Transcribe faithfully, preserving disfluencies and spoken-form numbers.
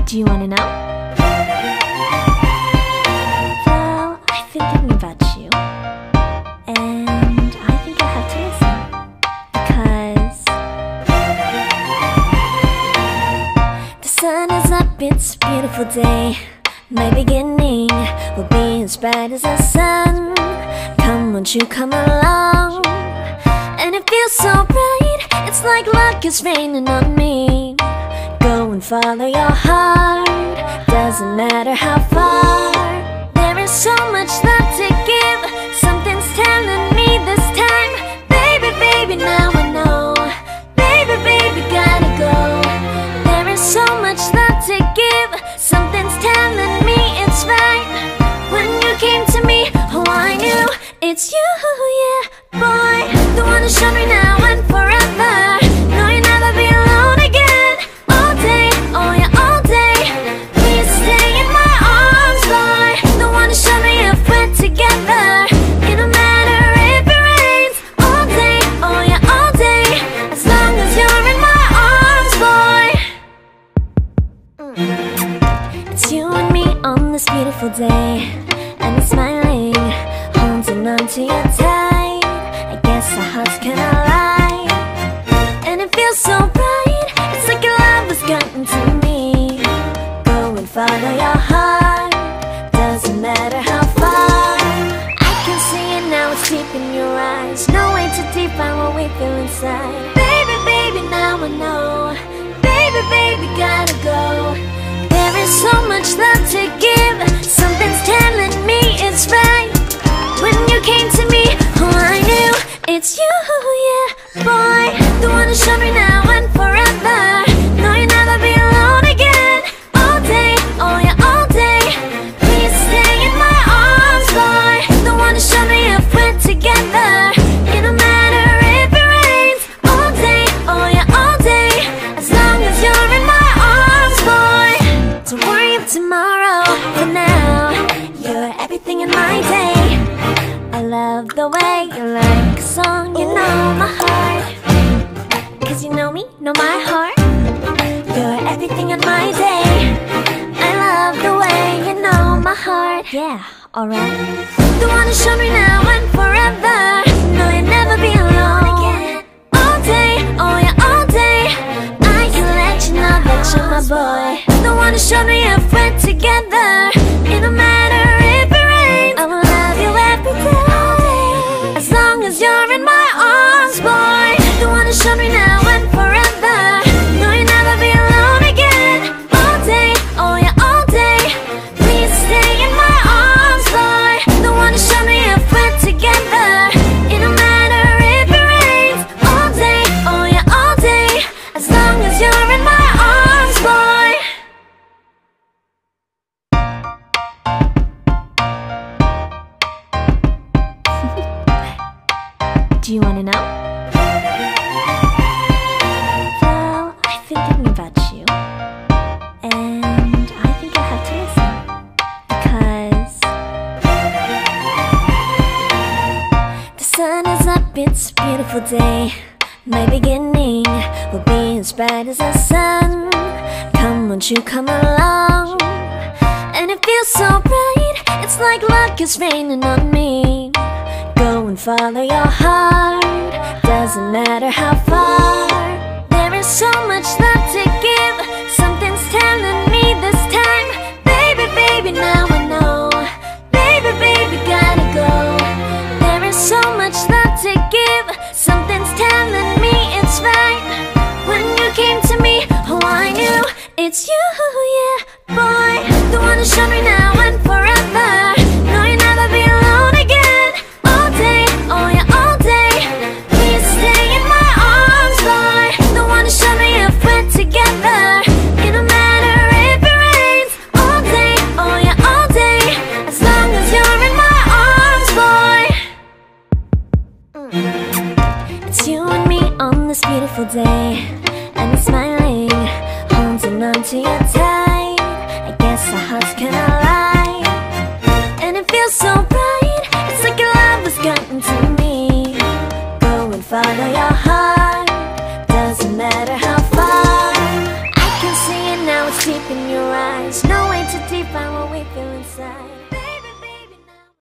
Do you wanna know? Well, I've been thinking about you, and I think I have to listen, because the sun is up, it's a beautiful day. My beginning will be as bright as the sun. Come, won't you come along? And it feels so bright, it's like luck is raining on me. Go and follow your heart, doesn't matter how far. There is so much love to give, something's telling me this time. Baby, baby, now I know. Baby, baby, gotta go. There is so much love to give, something's telling me it's right. When you came to me, oh I knew it's you, yeah, boy. The one who showed me now and forever. No, you'll never be alone again. All day, oh yeah, all day. Please stay in my arms, boy. The one who showed me if we're together. It don't matter if it rains. All day, oh yeah, all day. As long as you're in my arms, boy. mm. It's you and me on this beautiful day, and it's smiling, holding on to you tight. I guess our hearts cannot lie, and it feels so bright, it's like your love has gotten to me. Go and follow your heart, doesn't matter how far. I can see it now, it's deep in your eyes. No way to define what we feel inside. Baby, baby, now I know. Baby, baby, gotta go. There is so much love to give, something's telling me it's right. When you came to me, oh I knew it's you, yeah, boy. The one who showed me now and forever. No, you'll never be alone again. All day, oh yeah, all day. Please stay in my arms, boy. The one who showed me if we're together. It don't matter if it rains. All day, oh yeah, all day. As long as you're in my arms, boy. Don't worry about tomorrow, for now you're everything in my day. I love the way you like a song, you know my heart. Cause you know me, know my heart. You're everything in my day. I love the way you know my heart. Yeah, alright. The one who showed me now and forever. No, you'll never be alone again. All day, oh yeah, all day. I can let you know that you're my boy. The one who showed me if we're together. It don't matter if it rains. I will love you every day. As long as you're in my arms, boy. The one who showed me now and forever. No, you'll never be alone again. All day, oh yeah, all day. Please stay in my arms, boy. The one who showed me if we're together. It don't matter if it rains. All day, oh yeah, all day. As long as you're in my arms, boy. Do you wanna know? Well, I've been thinking about you, and I think I have to listen, because the sun is up, it's a beautiful day. My beginning will be as bright as the sun. Come, won't you come along? And it feels so bright, it's like luck is raining on me. Go and follow your heart, doesn't matter how far. There is so much love to give, something's telling me this time. Baby, baby, now I know. Baby, baby, gotta go. There is so much love to give, something's telling me it's right. When you came to me, oh I knew it's you, yeah, boy. The one who showed me now and forever. No, you'll never be alone again. All day, oh yeah, all day. Please stay in my arms, boy. The one who showed me if we're together. It don't matter if it rains. All day, oh yeah, all day. As long as you're in my arms, boy. mm. It's you and me on this beautiful day, and it's smiling, holding on to you tight. I guess our hearts cannot lie, and it feels so bright, it's like your love has gotten to me. Go and follow your heart, doesn't matter how far. I can see it now it's deep in your eyes. No way to define what we feel inside.